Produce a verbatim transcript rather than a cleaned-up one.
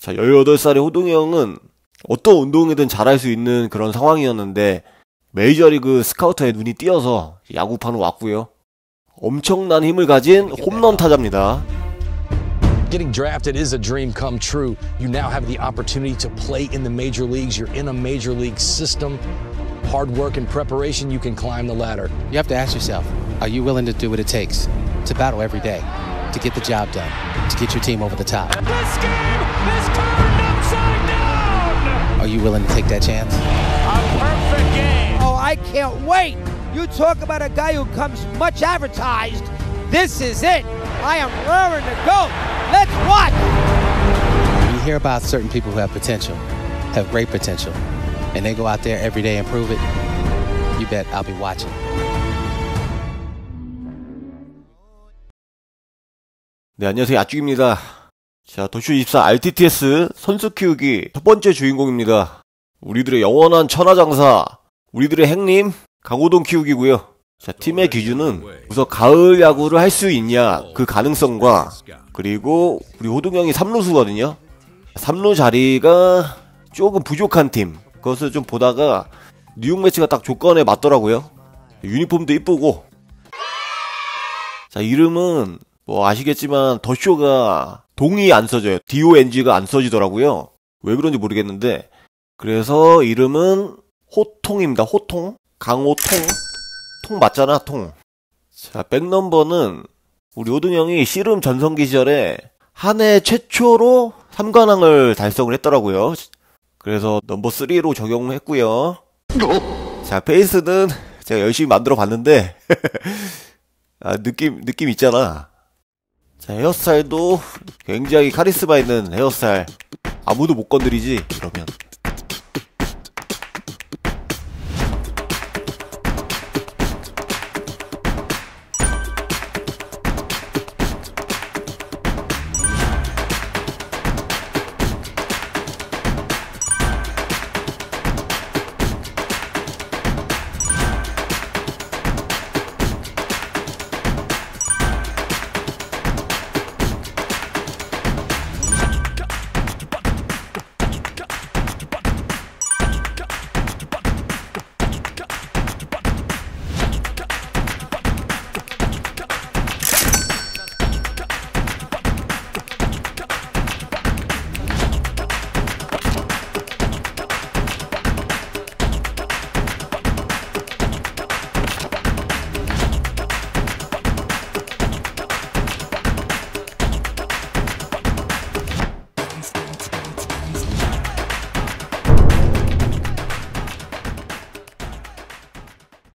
자, 열여덟 살의 호동이 형은 어떤 운동이든 잘할 수 있는 그런 상황이었는데 메이저리그 스카우터에 눈이 띄어서 야구판으로 왔고요. 엄청난 힘을 가진 홈런 타자입니다. Getting drafted is a dream come true. You now have the opportunity to play in the major leagues. You're in a major league system. Hard work and preparation, you can climb the ladder. You have to ask yourself, are you willing to do what it takes to battle every day, to get the job done, to get your team over the top? This game is turned upside down! Are you willing to take that chance? A perfect game! Oh, I can't wait! You talk about a guy who comes much advertised. This is it! I am raring to go! Let's watch! You hear about certain people who have potential, have great potential, and they go out there every day and prove it. You bet I'll be watching. 네, 안녕하세요. 야쭉입니다. 자, 도쇼이십사 알티티에스 선수 키우기 첫 번째 주인공입니다. 우리들의 영원한 천하장사, 우리들의 행님 강호동 키우기고요. 자, 팀의 기준은 우선 가을 야구를 할 수 있냐 그 가능성과, 그리고 우리 호동 형이 삼루수거든요. 삼루 자리가 조금 부족한 팀, 그것을 좀 보다가 뉴욕 매치가 딱 조건에 맞더라고요. 유니폼도 이쁘고. 자, 이름은 뭐 아시겠지만 더쇼가 동이 안 써져요. 동가 안 써지더라고요. 왜 그런지 모르겠는데, 그래서 이름은 호통입니다. 호통, 강호통. 통 맞잖아, 통. 자, 백넘버는 우리 호동 형이 씨름 전성기 시절에 한 해 최초로 삼관왕을 달성을 했더라고요. 그래서 넘버 쓰리로 적용했고요. 자, 페이스는 제가 열심히 만들어 봤는데 아, 느낌 느낌 있잖아. 자, 헤어스타일도 굉장히 카리스마 있는 헤어스타일. 아무도 못 건드리지, 그러면.